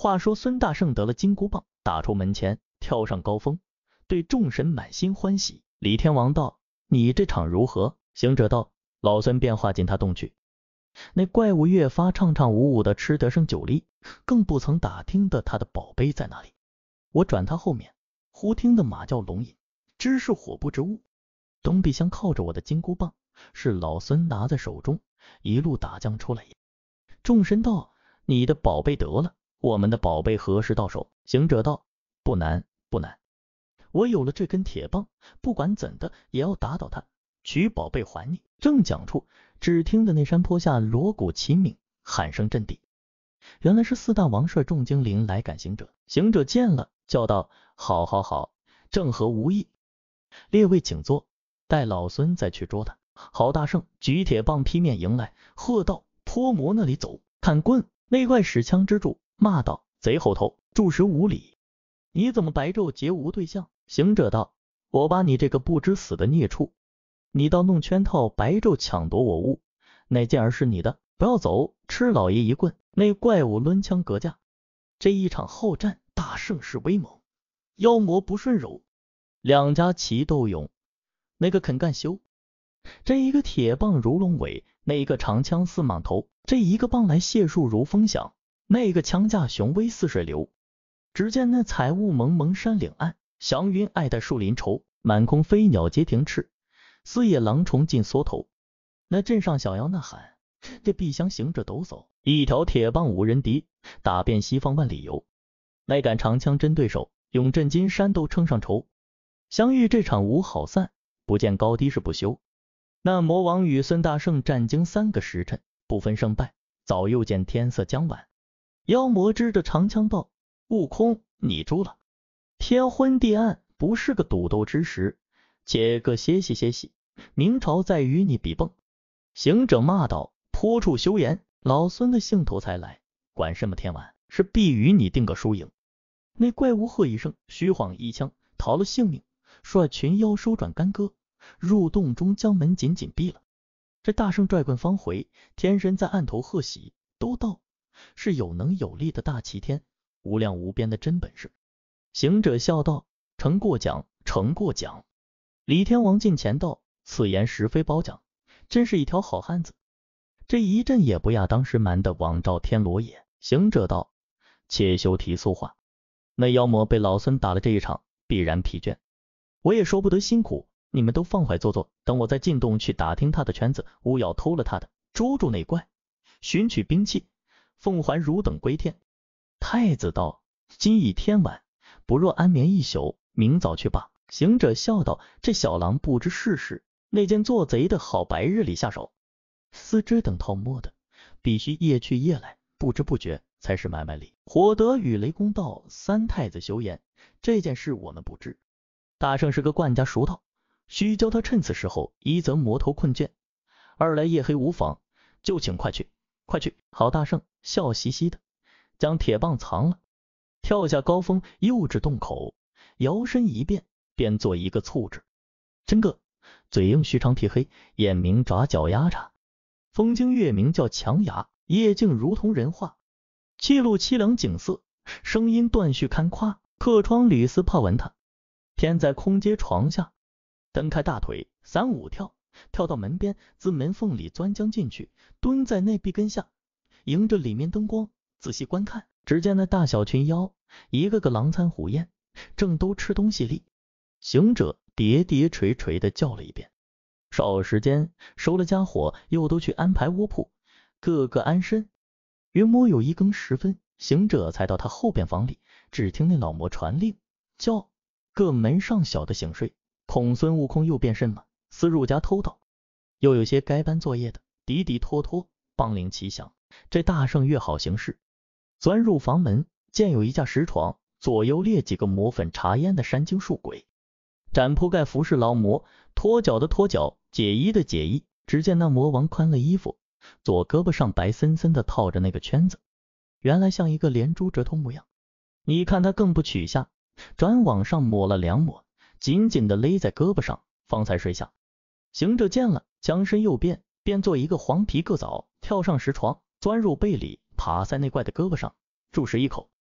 话说孙大圣得了金箍棒，打出门前，跳上高峰，对众神满心欢喜。李天王道：你这场如何？行者道：老孙便化进他洞去。那怪物越发唱唱舞舞的吃得胜酒力，更不曾打听的他的宝贝在哪里。我转他后面，忽听得马叫龙吟，知是火不之物。东壁厢靠着我的金箍棒，是老孙拿在手中，一路打将出来。众神道：你的宝贝得了，我们的宝贝何时到手？行者道：不难不难，我有了这根铁棒，不管怎的也要打倒他，取宝贝还你。正讲处，只听得那山坡下锣鼓齐鸣，喊声震地。原来是四大王舍众精灵来赶行者。行者见了，叫道：好好好，正合无意。列位请坐，待老孙再去捉他。郝大圣举铁棒劈面迎来，喝道：泼魔那里走，看棍！那怪使枪支住，骂道：贼猴头，住实无礼，你怎么白昼劫无对象？行者道：我把你这个不知死的孽畜，你倒弄圈套，白昼抢夺我物，那件儿是你的，不要走，吃老爷一棍！那怪物抡枪格架。这一场好战，大圣势威猛，妖魔不顺柔，两家齐斗勇，那个肯干休。这一个铁棒如龙尾，那一个长枪似蟒头，这一个棒来解数如风响，那个枪架雄威似水流。只见那彩雾蒙蒙山岭岸，祥云爱戴树林稠，满空飞鸟皆停翅，四野狼虫尽缩头。那镇上小妖呐喊，这壁厢行者抖擞，一条铁棒无人敌，打遍西方万里游。乃敢长枪真对手，永镇金山都称上仇。相遇这场无好散，不见高低是不休。那魔王与孙大圣战经3个时辰，不分胜败，早又见天色将晚。妖魔支着长枪道：悟空，你输了，天昏地暗，不是个赌斗之时，且个歇息歇息，明朝再与你比蹦。行者骂道：泼畜休言，老孙的兴头才来，管什么天晚，是必与你定个输赢。那怪物喝一声，虚晃一枪，逃了性命，率群妖收转干戈，入洞中将门紧紧闭了。这大圣拽棍方回，天神在案头贺喜，都道是有能有力的大齐天，无量无边的真本事。行者笑道：成过奖，成过奖。李天王近前道：此言实非褒奖，真是一条好汉子，这一阵也不亚当时瞒的往照天罗也。行者道：且休提俗话，那妖魔被老孙打了这一场，必然疲倦，我也说不得辛苦，你们都放怀坐坐，等我再进洞去打听他的圈子，勿要偷了他的，捉住那怪，寻取兵器，奉还汝等归天。太子道：今已天晚，不若安眠一宿，明早去罢。行者笑道：这小郎不知世事，那件做贼的好白日里下手，丝织等套摸的，必须夜去夜来，不知不觉才是买卖里。火德与雷公道：三太子休言，这件事我们不知。大圣是个惯家熟套，须教他趁此时候，一则魔头困倦，二来夜黑无妨，就请快去快去。好大圣笑嘻嘻的，将铁棒藏了，跳下高峰，又至洞口，摇身一变，便做一个醋指。真个嘴硬须长体黑，眼明爪脚丫叉，风经月明叫强牙，夜静如同人话，气露凄凉景色，声音断续堪夸，客窗屡丝怕闻他，天在空阶床下，蹬开大腿3、5跳，跳到门边，自门缝里钻将进去，蹲在那壁根下，迎着里面灯光仔细观看。只见那大小群妖，一个个狼餐虎咽，正都吃东西哩。行者叠叠垂垂的叫了一遍，少时间收了家伙，又都去安排窝铺，个个安身。约摸有1更时分，行者才到他后边房里，只听那老魔传令，叫各门上小的醒睡，恐孙悟空又变身嘛，私入家偷盗。又有些该班作业的，滴滴拖拖，梆铃齐响。这大圣越好行事，钻入房门，见有一架石床，左右列几个抹粉茶烟的山精树鬼，展铺盖服侍劳模，脱脚的脱脚，解衣的解衣。只见那魔王宽了衣服，左胳膊上白森森的套着那个圈子，原来像一个连珠折头模样。你看他更不取下，转往上抹了2抹，紧紧的勒在胳膊上，方才睡下。行者见了，将身右变，便做一个黄皮个枣，跳上石床，钻入被里，爬在那怪的胳膊上，注食一口。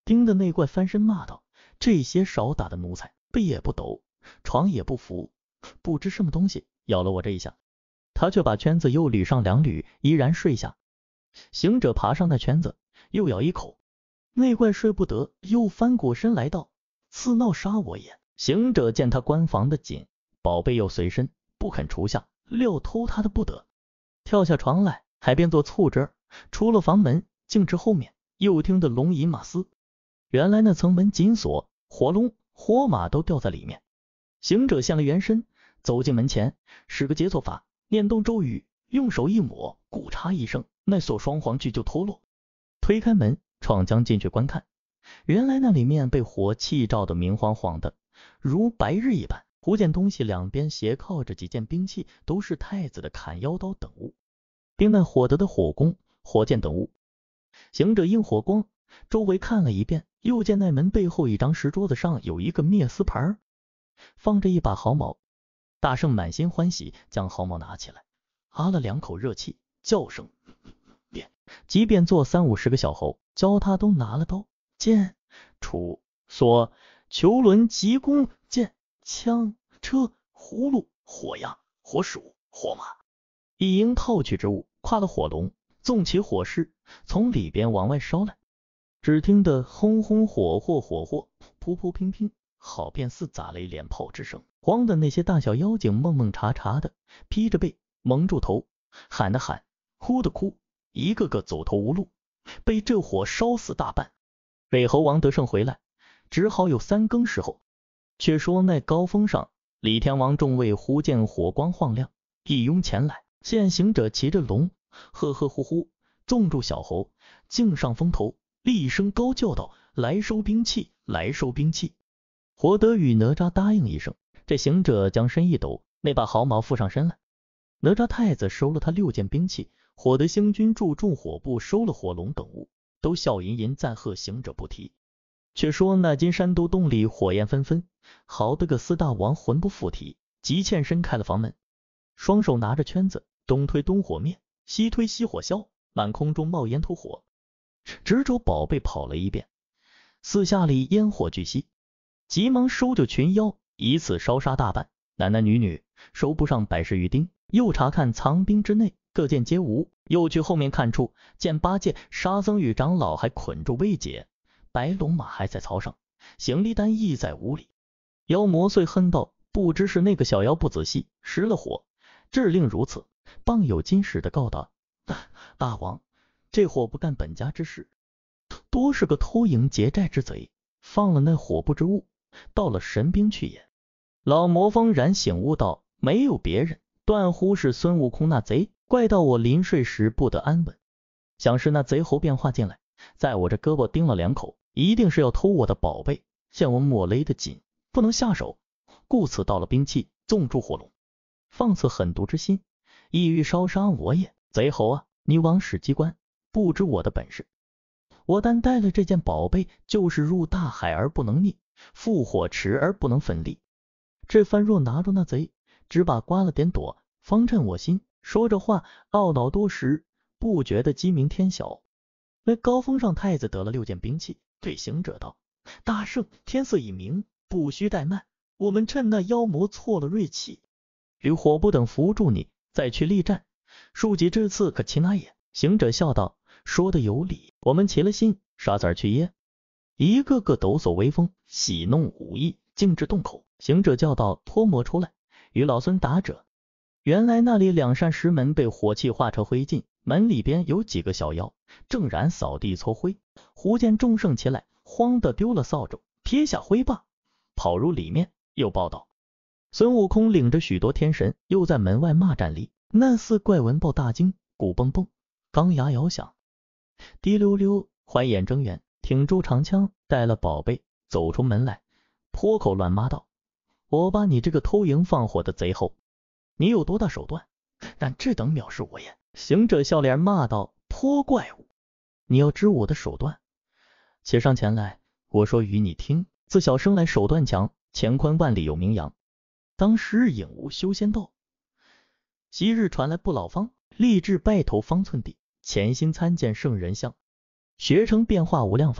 盯得那怪翻身骂道：这些少打的奴才，背也不抖，床也不扶，不知什么东西咬了我这一下。他却把圈子又捋上2捋，依然睡下。行者爬上那圈子，又咬一口。那怪睡不得，又翻过身来道：此闹杀我也。行者见他关防的紧，宝贝又随身，不肯除下，料偷他的不得，跳下床来，还变作醋汁儿，出了房门，径至后面，又听得龙吟马嘶。原来那层门紧锁，活龙活马都吊在里面。行者现了原身，走进门前，使个解锁法，念动咒语，用手一抹，咕嚓一声，那锁双黄锯就脱落。推开门，闯将进去观看，原来那里面被火气照得明晃晃的，如白日一般。忽见东西两边斜靠着几件兵器，都是太子的砍腰刀等物，并那火德的火弓、火箭等物。行者应火光，周围看了一遍，又见那门背后一张石桌子上有一个灭丝盘，放着一把毫毛。大圣满心欢喜，将毫毛拿起来，哈了2口热气，叫声变，即便做30-50个小猴，教他都拿了刀、剑、杵、锁、球轮、急弓、箭、枪、车、葫芦、火牙、火鼠、火马，一应套取之物，跨了火龙，纵起火势，从里边往外烧来。只听得轰轰火火火火，噗噗乒乒，好便似打雷连炮之声。慌的那些大小妖精蒙蒙查查的，披着背，蒙住头，喊的喊，哭的哭，一个个走投无路，被这火烧死大半。北侯王得胜回来，只好有3更时候。却说那高峰上，李天王众位忽见火光晃亮，一拥前来，现行者骑着龙，呵呵呼呼，纵住小猴，径上峰头，厉声高叫道：来收兵器，来收兵器。火德与哪吒答应一声，这行者将身一抖，那把毫毛附上身来。哪吒太子收了他6件兵器，火德星君助众火部收了火龙等物，都笑吟吟赞贺行者不提。却说那金山都洞里火焰纷纷，好得个4大王魂不附体，急欠身开了房门，双手拿着圈子，东推东火灭，西推西火消，满空中冒烟吐火，直着宝贝跑了一遍，四下里烟火俱熄，急忙收就群妖，以此烧杀大半，男男女女收不上100余丁。又查看藏兵之内，各件皆无，又去后面看处，见8戒、沙僧与长老还捆住未解，白龙马还在槽上，行李单亦在屋里。妖魔遂恨道：不知是那个小妖不仔细，失了火，致令如此。傍有金使的告道：大王，这火不干本家之事，多是个偷营劫寨之贼，放了那火不之物，到了神兵去也。老魔方然醒悟道：没有别人，断乎是孙悟空那贼，怪到我临睡时不得安稳。想是那贼猴变化进来，在我这胳膊叮了2口，一定是要偷我的宝贝，见我抹勒得紧，不能下手，故此到了兵器，纵住火龙，放此狠毒之心，意欲烧杀我也。贼猴啊，你枉使机关，不知我的本事。我单带了这件宝贝，就是入大海而不能溺，覆火池而不能奋力。这番若拿住那贼，只把刮了点躲，方趁我心。说着话，懊恼多时，不觉得鸡鸣天晓。那高峰上太子得了6件兵器，对行者道：大圣，天色已明，不须怠慢，我们趁那妖魔错了锐气，与火不等扶住你，再去力战，庶几之次可擒拿也。行者笑道：说的有理，我们齐了心，杀子儿去耶。一个个抖擞威风，喜弄武艺，径至洞口。行者叫道：脱魔出来，与老孙打者。原来那里2扇石门被火气化成灰烬，门里边有几个小妖，正然扫地搓灰。忽见众圣起来，慌得丢了扫帚，撇下挥棒，跑入里面，又报道：孙悟空领着许多天神，又在门外骂战栗。那4怪闻报大惊，鼓蹦蹦，钢牙摇响，滴溜溜，怀眼睁圆，挺住长枪，带了宝贝，走出门来，破口乱骂道：我把你这个偷营放火的贼猴，你有多大手段，但这等藐视我也。行者笑脸骂道：泼怪物，你要知我的手段，且上前来，我说与你听。自小生来手段强，乾坤万里有名扬。当时影无修仙道，昔日传来不老方，立志拜投方寸地，潜心参见圣人像，学成变化无量法，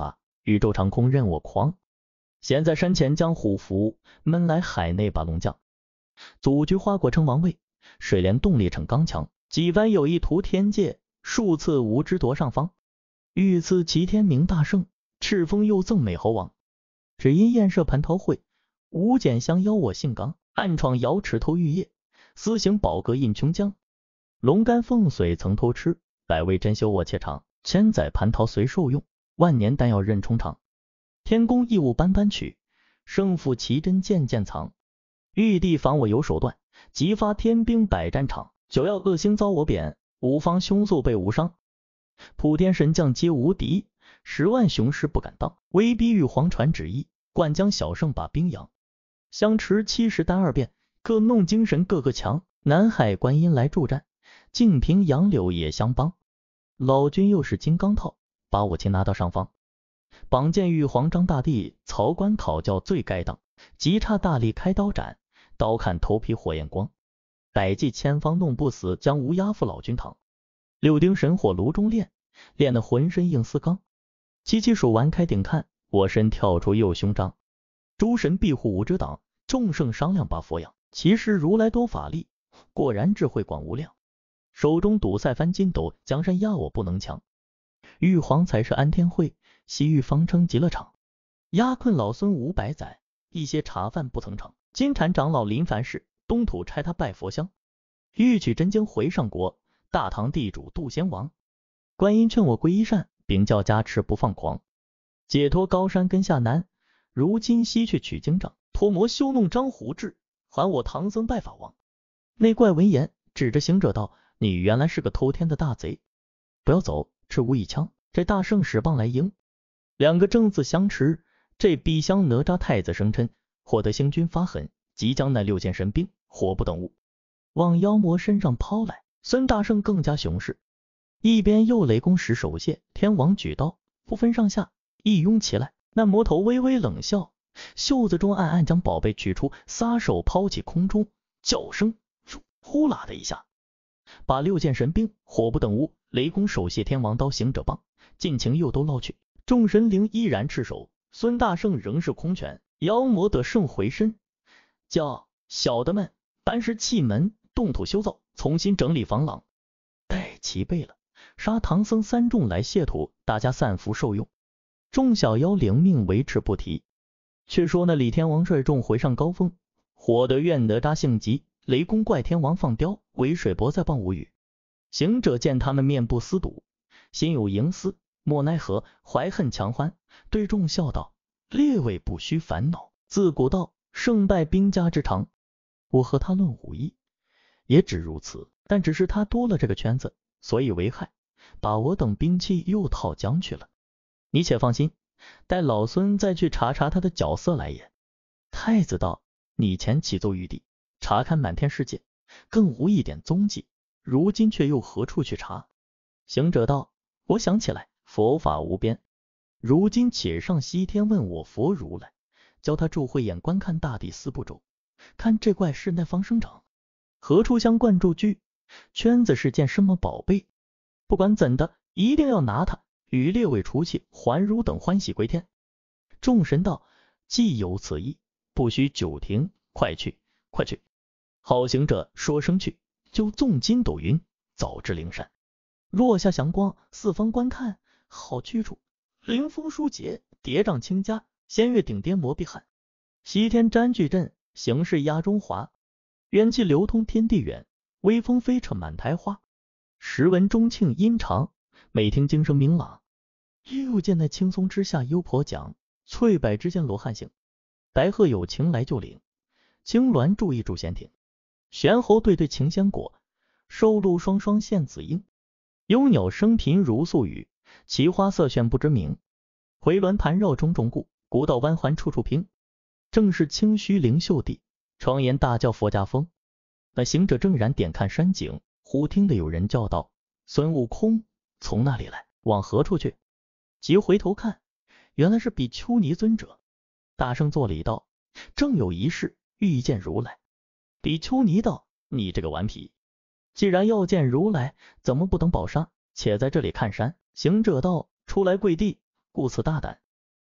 宇宙长空任我狂。现在山前江湖福，门来海内把龙将。祖居花果称王位，水帘动力逞刚强。几番有意图天界，数次无知夺上方。欲赐齐天明大圣，赤峰又赠美猴王。只因宴设蟠桃会，无简相邀我姓刚。暗闯瑶池偷玉液，私行宝阁印琼浆。龙肝凤髓曾偷吃，百味珍馐我且尝。千载蟠桃随受用，万年丹药任充尝。天宫异物斑斑取，胜负奇珍件件藏。玉帝防我有手段，急发天兵百战场。九曜恶星遭我贬，五方凶宿被无伤。普天神将皆无敌，10万雄师不敢当。威逼玉皇传旨意，灌江小圣把兵扬。相持70单2变，各弄精神各个强。南海观音来助战，净平杨柳也相帮。老君又是金刚套，把我擒拿到上方。榜见玉皇张大帝，曹官讨教最该当。急差大力开刀斩，刀砍头皮火焰光。百计千方弄不死，将无压赴老君堂。6丁神火炉中炼，炼得浑身硬似钢。7数完开顶看，我身跳出右胸章。诸神庇护无遮挡，众圣商量把佛养。其实如来多法力，果然智慧广无量。手中堵塞翻筋斗，江山压我不能强。玉皇才是安天会，西域方称极乐场。压困老孙500载，一些茶饭不曾尝。金蝉长老临凡世，东土差他拜佛香。欲取真经回上国，大唐地主渡仙王。观音劝我皈依善，禀教加持不放狂。解脱高山根下难，如今西去取经杖。脱魔休弄张虎志，还我唐僧拜法王。那怪闻言，指着行者道：你原来是个偷天的大贼，不要走，赤无一枪。这大圣使棒来迎。2个正字相持，这逼香哪吒太子生嗔，获得星君发狠，即将那6件神兵火不等物往妖魔身上抛来。孙大圣更加雄势，一边右雷公使手械，天王举刀，不分上下一拥起来。那魔头微微冷笑，袖子中暗暗将宝贝取出，撒手抛起空中，叫声呼啦的一下，把6件神兵火不等物、雷公手械、天王刀、行者棒尽情又都捞去。众神灵依然赤手，孙大圣仍是空拳。妖魔得胜回身，叫小的们搬石砌门，动土修造，重新整理房廊。待齐备了，杀唐僧3众来谢土，大家散福受用。众小妖灵命维持不提。却说那李天王率众回上高峰，火得怨哪吒性急，雷公怪天王放刁，为水伯在棒无语。行者见他们面不思睹，心有营私，莫奈何，怀恨强欢，对众笑道：列位不须烦恼，自古道胜败兵家之常，我和他论武艺也只如此，但只是他多了这个圈子，所以为害，把我等兵器又套将去了。你且放心，待老孙再去查查他的角色来也。太子道：你前启奏玉帝，查看满天世界，更无一点踪迹，如今却又何处去查？行者道：我想起来，佛法无边，如今且上西天问我佛如来，教他助慧眼观看大地4部洲，看这怪是那方生长，何处相灌住居，圈子是件什么宝贝，不管怎的，一定要拿它与列位除气，还汝等欢喜归天。众神道：既有此意，不须久停，快去快去。好行者说声去，就纵筋斗云，早至灵山。落下祥光，四方观看，好去处。灵风疏解，叠嶂清嘉，仙乐顶巅摩碧汉。西天占据阵，形势压中华。元气流通天地远，微风飞扯满台花。时闻钟磬音长，每听经声明朗。又见那青松之下幽婆讲，翠柏之间罗汉行。白鹤有情来就领，青鸾注意助仙庭。玄猴对对擎仙果，寿鹿双双献紫英。幽鸟声频如素语，奇花色炫不知名。回鸾盘绕种种故，古道弯环处处平。正是清虚灵秀地，庄严大叫佛家风。那行者正然点看山景，忽听得有人叫道：孙悟空，从那里来？往何处去？即回头看，原来是比丘尼尊者。大圣作礼道：正有一事，欲见如来。比丘尼道：你这个顽皮，既然要见如来，怎么不等宝刹，且在这里看山？行者道：出来跪地，故此大胆。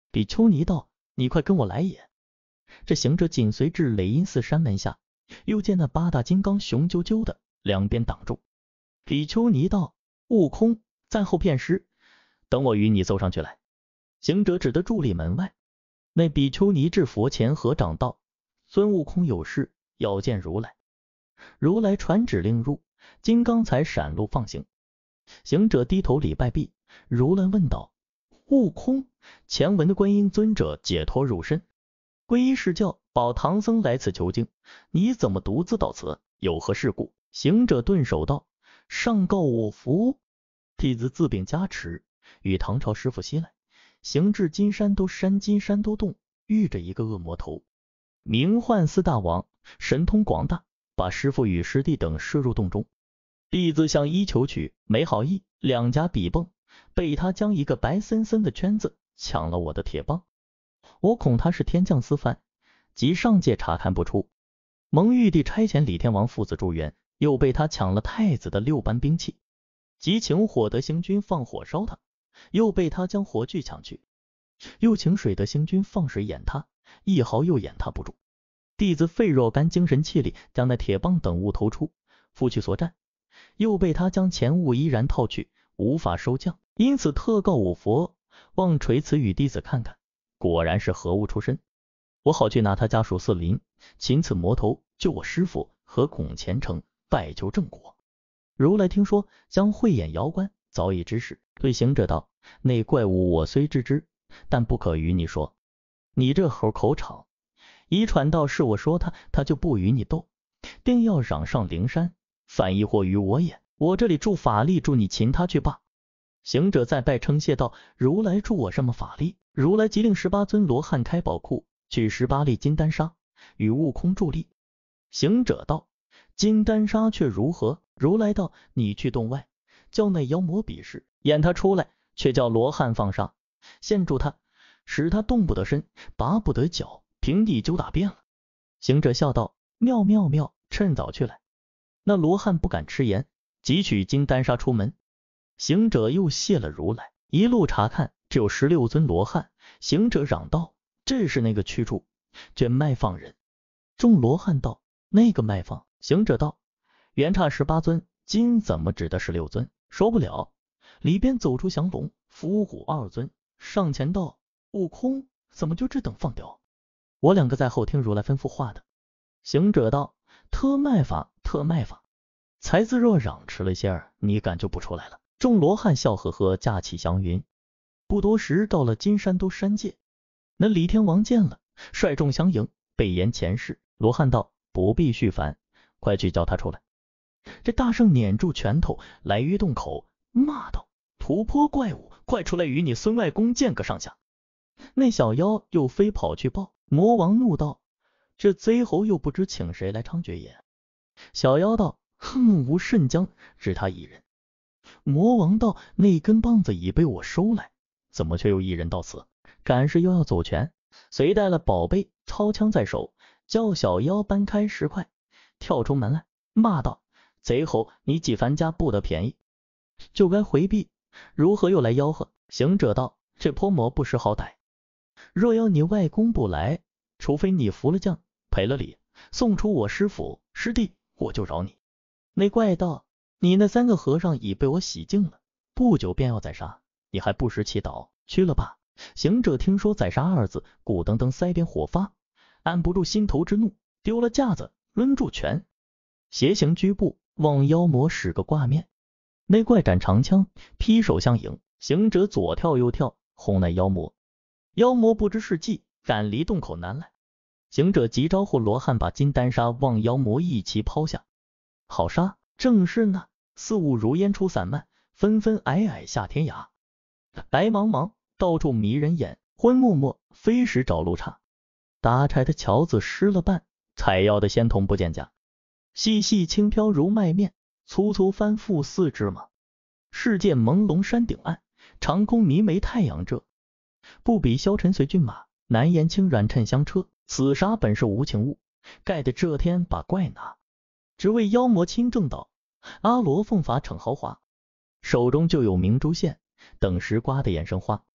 比丘尼道：你快跟我来也。这行者紧随至雷音寺山门下，又见那八大金刚雄赳赳的两边挡住。比丘尼道：悟空，暂后片时，等我与你走上去来。行者只得伫立门外。那比丘尼至佛前合掌道：孙悟空有事要见如来。如来传旨令入，金刚才闪露放行。行者低头礼拜毕，如来问道：悟空，前闻的观音尊者解脱入身，皈依释教，保唐僧来此求经，你怎么独自到此？有何事故？行者顿首道：上告我福，弟子自禀加持，与唐朝师傅西来，行至金山都山金山都洞，遇着一个恶魔头，名唤四大王，神通广大，把师傅与师弟等摄入洞中。弟子向一求取，没好意，两家比蹦，被他将一个白森森的圈子抢了我的铁棒。我恐他是天降私犯，即上界查看不出。蒙玉帝差遣李天王父子助援，又被他抢了太子的6般兵器，即请火德星君放火烧他，又被他将火炬抢去，又请水德星君放水掩他，一毫又掩他不住。弟子费若干精神气力，将那铁棒等物投出，复去所战，又被他将钱物依然套去，无法收降，因此特告我佛，望垂慈与弟子看看，果然是何物出身。我好去拿他家属四邻，擒此魔头，救我师父和孔虔诚，拜求正果。如来听说，将慧眼遥观，早已知事，对行者道：那怪物我虽知之，但不可与你说。你这猴口场，一传道是我说他就不与你斗，定要嚷上灵山，反疑惑于我也。我这里助法力，助你擒他去罢。行者再拜称谢道：如来助我什么法力？如来即令18尊罗汉开宝库，取18粒金丹砂，与悟空助力。行者道：金丹砂却如何？如来道：你去洞外，叫那妖魔比试，演他出来，却叫罗汉放砂，限住他，使他动不得身，拔不得脚，平地就打遍了。行者笑道：妙妙妙，趁早去来。那罗汉不敢迟延，即取金丹砂出门。行者又谢了如来，一路查看，只有16尊罗汉。行者嚷道：这是那个去处，卷卖放人。众罗汉道：那个卖放？行者道：原差18尊，今怎么只得16尊？说不了。里边走出降龙、伏虎2尊，上前道：悟空，怎么就只等放掉？我2个在后听如来吩咐话的。行者道：特卖法，特卖法。才自若嚷迟了些儿，你敢就不出来了。众罗汉笑呵呵，驾起祥云。不多时，到了金山都山界。那李天王见了，率众相迎，备言前事。罗汉道：不必续烦，快去叫他出来。这大圣捻住拳头，来于洞口，骂道：土坡怪物，快出来与你孙外公见个上下。那小妖又飞跑去报。魔王怒道：这贼猴又不知请谁来猖獗也。小妖道：哼，无甚将，只他一人。魔王道：那根棒子已被我收来，怎么却又一人到此？赶是又要走拳，随带了宝贝，操枪在手，叫小妖搬开石块，跳出门来，骂道：贼猴，你几番家不得便宜，就该回避，如何又来吆喝？行者道：这泼魔不识好歹，若要你外公不来，除非你服了将，赔了礼，送出我师父师弟，我就饶你。那怪道：你那3个和尚已被我洗净了，不久便要宰杀，你还不识祈祷，去了吧。行者听说宰杀2字，咕噔噔腮边火发，按不住心头之怒，丢了架子，抡住拳，斜行居步，望妖魔使个挂面。那怪展长枪，劈手相迎，行者左跳右跳，轰那妖魔。妖魔不知是计，赶离洞口南来。行者急招呼罗汉，把金丹砂望妖魔一齐抛下。好杀！正是呢，四物如烟出散漫，纷纷霭霭下天涯。白茫茫，到处迷人眼，昏默默，飞时找路岔。打柴的樵子失了伴，采药的仙童不见家。细细轻飘如麦面，粗粗翻覆似芝麻。世界朦胧山顶暗，长空迷眉太阳遮。不比消沉随骏马，难言轻软趁香车。此杀本是无情物，盖得这天把怪拿。只为妖魔亲正道，阿罗奉法逞豪华。手中就有明珠线，等时刮的眼生花。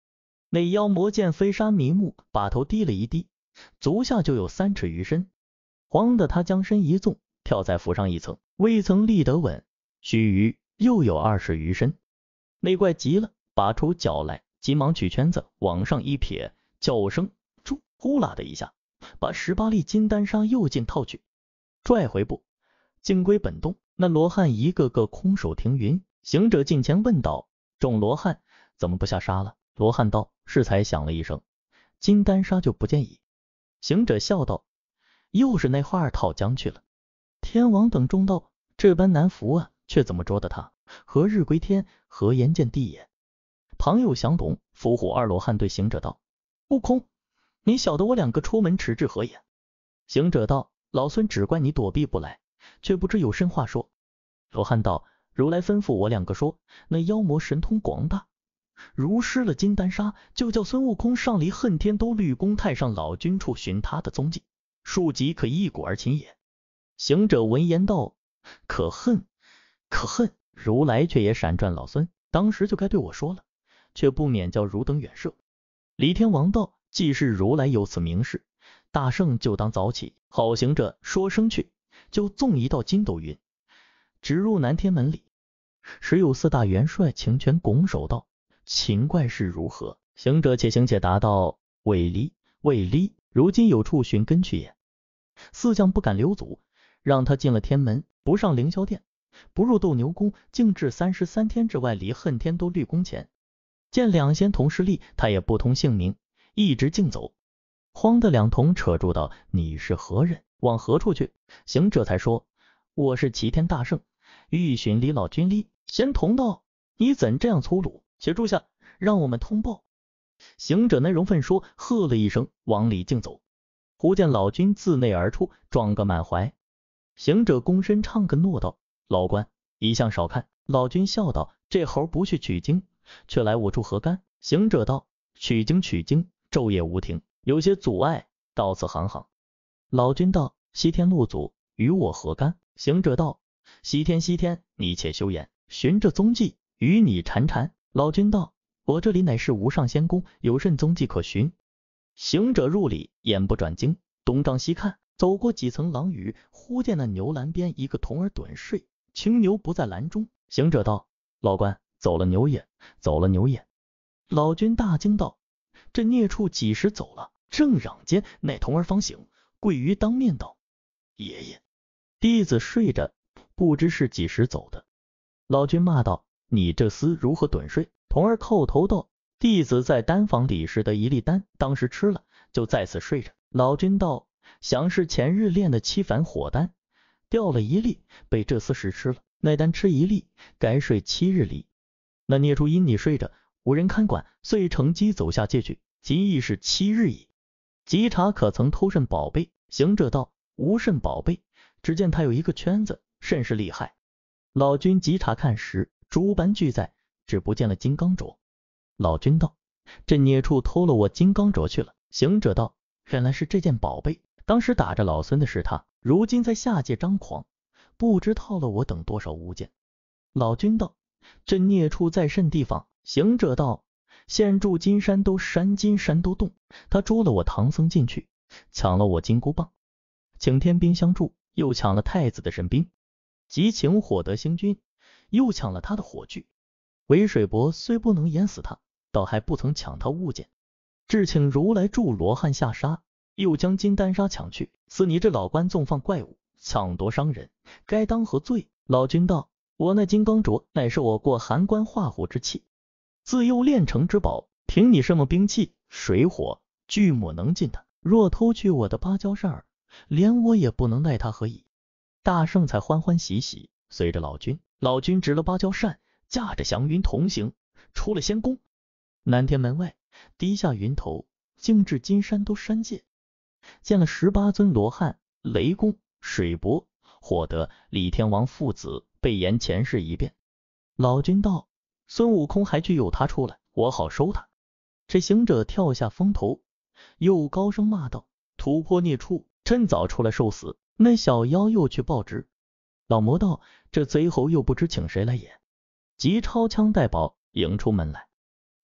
那妖魔见飞沙迷目，把头低了一低，足下就有3尺余深。慌的他将身一纵，跳在浮上一层，未曾立得稳，须臾又有20余深。那怪急了，拔出脚来，急忙取圈子往上一撇，叫声住，呼啦的一下，把18粒金丹砂又尽套去，拽回步，径归本洞。那罗汉一个个空手停云。行者近前问道：众罗汉，怎么不下沙了？罗汉道：适才响了一声，金丹砂就不见矣。行者笑道：又是那话套将去了。天王等众道：这般难服啊，却怎么捉得他？何日归天？何言见地也？旁有降龙、伏虎2罗汉对行者道：悟空，你晓得我2个出门迟至何也？行者道：老孙只怪你躲避不来，却不知有甚话说。罗汉道：如来吩咐我2个说，那妖魔神通广大，如失了金丹砂，就叫孙悟空上离恨天都律宫太上老君处寻他的踪迹，庶几可一鼓而擒也。行者闻言道：可恨可恨！如来却也闪转老孙，当时就该对我说了，却不免叫汝等远涉。李天王道：既是如来有此明示，大圣就当早起。好行者说声去，就纵一道筋斗云，直入南天门里。时有4大元帅擎拳拱手道：秦怪事如何？行者且行且答道：未离，如今有处寻根去也。4将不敢留阻，让他进了天门，不上凌霄殿，不入斗牛宫，径至33天之外离恨天都律宫前。见2仙同势力，他也不通姓名，一直径走。慌的2童扯住道：你是何人？往何处去？行者才说：我是齐天大圣，欲寻李老君哩。仙童道：你怎这样粗鲁？且住下，让我们通报。行者那容分说，喝了一声，往里径走。忽见老君自内而出，撞个满怀。行者躬身唱个诺道：老官一向少看。老君笑道：这猴不去取经，却来我处何干？行者道：取经，昼夜无停，有些阻碍，到此行。老君道：西天路阻，与我何干？行者道：西天，你且休言，寻着踪迹，与你缠。老君道：我这里乃是无上仙宫，有甚踪迹可寻？行者入里，眼不转睛，东张西看，走过几层廊宇，忽见那牛栏边一个童儿盹睡，青牛不在栏中。行者道：老官，走了牛也。老君大惊道：这孽畜几时走了？正嚷间，那童儿方醒，跪于当面道：爷爷，弟子睡着，不知是几时走的。老君骂道：你这厮如何盹睡？童儿叩头道：弟子在丹房里时得1粒丹，当时吃了，就在此睡着。老君道：想是前日炼的7凡火丹，掉了1粒，被这厮食吃了，那丹吃1粒，该睡7日里。那孽畜因你睡着，无人看管，遂乘机走下界去，今亦是7日矣。稽查可曾偷甚宝贝？行者道：无甚宝贝，只见他有一个圈子，甚是厉害。老君稽查看时，诸般俱在，只不见了金刚镯。老君道：这孽畜偷了我金刚镯去了。行者道：原来是这件宝贝，当时打着老孙的是他，如今在下界张狂，不知套了我等多少物件。老君道：这孽畜在甚地方？行者道：现住金山都洞，他捉了我唐僧进去，抢了我金箍棒，请天兵相助，又抢了太子的神兵，即请火德星君，又抢了他的火炬。韦水伯虽不能淹死他，倒还不曾抢他物件，至请如来助罗汉下沙，又将金丹砂抢去。似你这老官纵放怪物，抢夺商人，该当何罪？老君道：我那金刚镯乃是我过寒关化虎之器，自幼炼成之宝，凭你什么兵器，水火俱莫能进它。若偷去我的芭蕉扇儿，连我也不能奈他何以？大圣才欢欢喜喜随着老君执了芭蕉扇，驾着祥云同行，出了仙宫。南天门外低下云头，径至金山都山界，见了18尊罗汉，雷公、水伯、火德、李天王父子，备言前世一遍。老君道：孙悟空还具有他出来，我好收他。这行者跳下风头，又高声骂道：突破孽畜，趁早出来受死！那小妖又去报之。老魔道：这贼猴又不知请谁来也。即抄枪带宝迎出门来。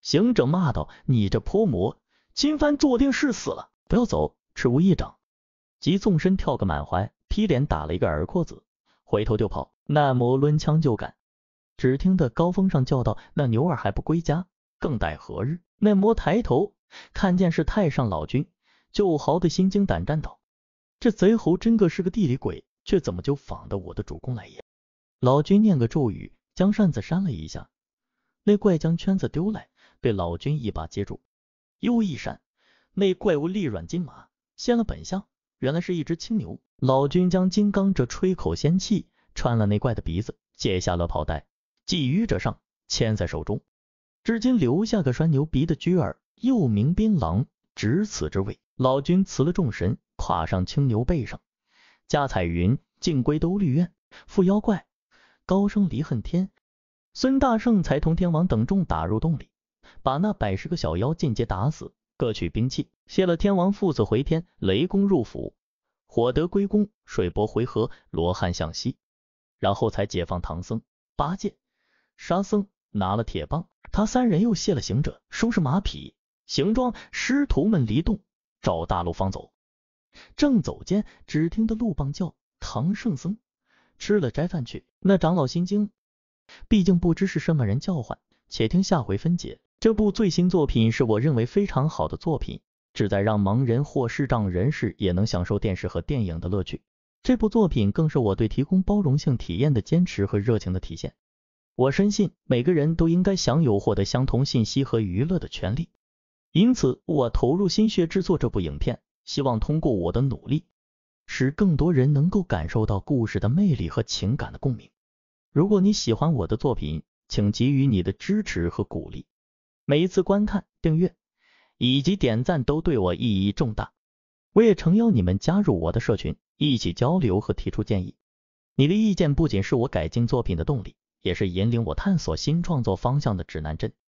行者骂道：你这泼魔，今番注定是死了，不要走，吃无一掌。即纵身跳个满怀，劈脸打了一个耳廓子，回头就跑。那魔抡枪就赶，只听得高峰上叫道：那牛儿还不归家，更待何日？那魔抬头看见是太上老君，就嚎得心惊胆战道：这贼猴真个是个地里鬼，却怎么就仿得我的主公来也？老君念个咒语，将扇子扇了一下，那怪将圈子丢来，被老君一把接住，又一闪，那怪物力软筋麻，现了本相，原来是一只青牛。老君将金刚这吹口仙气穿了那怪的鼻子，解下了袍带，系于着上，牵在手中，至今留下个拴牛鼻的驹儿，又名槟榔，只此之谓。老君辞了众神，跨上青牛背上，驾彩云，尽归兜绿苑，负妖怪，高声离恨天。孙大圣才同天王等众打入洞里，把那110个小妖尽皆打死，各取兵器，谢了天王父子回天，雷公入府，火德归宫，水泊回河，罗汉向西。然后才解放唐僧、八戒、沙僧，拿了铁棒，他3人又谢了行者，收拾马匹，行装师徒们离洞，照大路方走。正走间，只听得路棒叫：唐圣僧，吃了斋饭去。那长老心惊，毕竟不知是什么人叫唤，且听下回分解。这部最新作品是我认为非常好的作品，旨在让盲人或视障人士也能享受电视和电影的乐趣。这部作品更是我对提供包容性体验的坚持和热情的体现。我深信每个人都应该享有获得相同信息和娱乐的权利，因此我投入心血制作这部影片，希望通过我的努力，使更多人能够感受到故事的魅力和情感的共鸣。如果你喜欢我的作品，请给予你的支持和鼓励，每一次观看、订阅以及点赞都对我意义重大。我也诚邀你们加入我的社群，一起交流和提出建议。你的意见不仅是我改进作品的动力，也是引领我探索新创作方向的指南针。